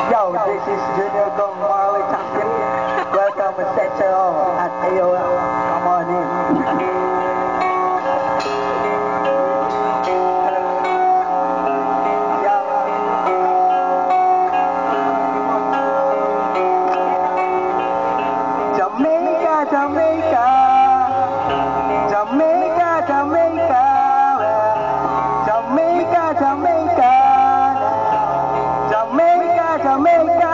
Yo, this is Junior Gong Marley Champion. Welcome to Central at AOL. Come on in. Jamaica, Jamaica, Jamaica, Jamaica, Jamaica, Jamaica, Jamaica, Jamaica.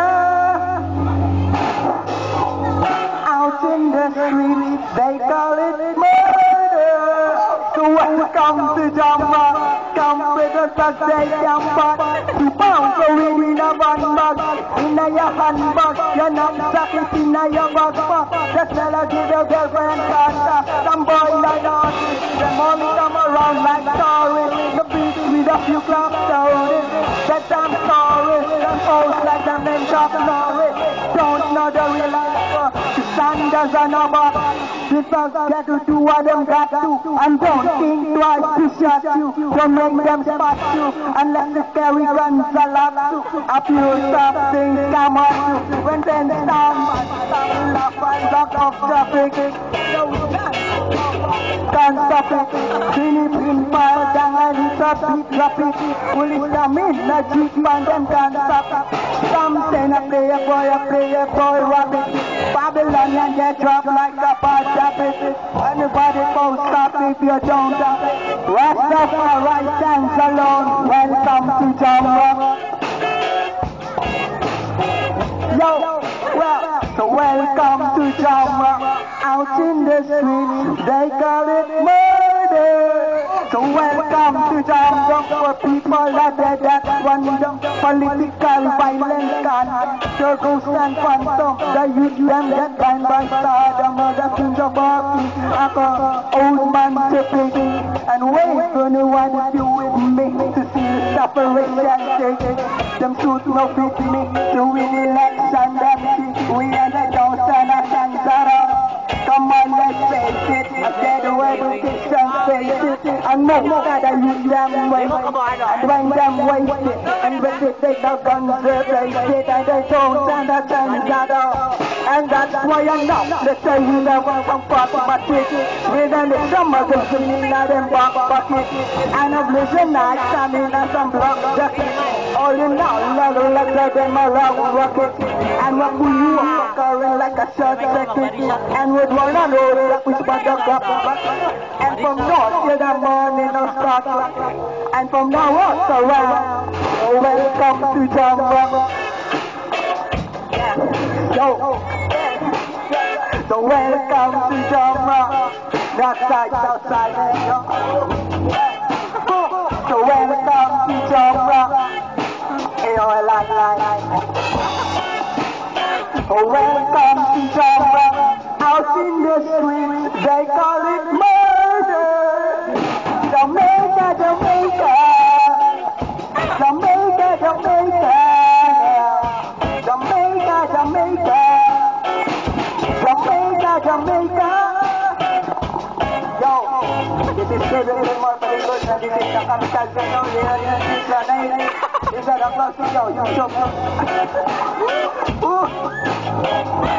Out in the street, they call it murder. So welcome to Jamaica, come with us as they jump. 2 pounds go in a one bag, in a your handbag, you're not knapsack in a your backpack. Just tell her give your girlfriend cancer. Some boy like that, them only come around like stories. The beat with a few club stories. That I'm sorry, them folks like them name drop Norris. Don't know the real life, the Sanders and over. This was get to do what them got to. And don't think twice to shot you. Don't make them spot you. Unless the carry guns a lot to. A few stop things come on you. When then stand, laugh and block off traffic. Can't stop it. Finish in fire, down and it's up, beat traffic. Police come in, the jeep and them can't stop. Some say a player boy, rabbit. Babylonian get dropped like a bad habit. Anybody go stop if you don't have it. Rastafari stands alone. Welcome to Jamaica. Yo, well, so welcome to Jamaica. Out in the streets, they call it murder. So welcome to Jamaica for people that dead that one political violence can. Circles and phantom, the youth them get blind by stardom. The finger barking, old man tipping. And wait for no one if you with me to see the separation taking. Them suit no fit me to win election. We are the don't stand a chance at all. Come on, let's face it. I said the word education, face it. And most that I use them way. And when them waste it. And when they take the guns, they place it. And they don't stand a chance at all. And that's why I know. Let's say you never come back my ticket. With any summer, they see me in them back pocket. And a vision night, stamina, some block jacket. All in all, level like them around rocket. And what we you are carrying like a short circuit. And with one another, like we spot the cup. And from north to the morning of start. And from now on, around. So welcome to Jamaica. Yo. So welcome to Jamaica. That side, outside, so welcome to Jamaica. Oh, welcome to Jamaica. Out in the streets, they call it murder. Jamaica, Jamaica. Jamaica, Jamaica. Jamaica, Jamaica. Jamaica, Jamaica. Yo, this is Kevin More Paligos, and this is the capital venue. This is the applause to you.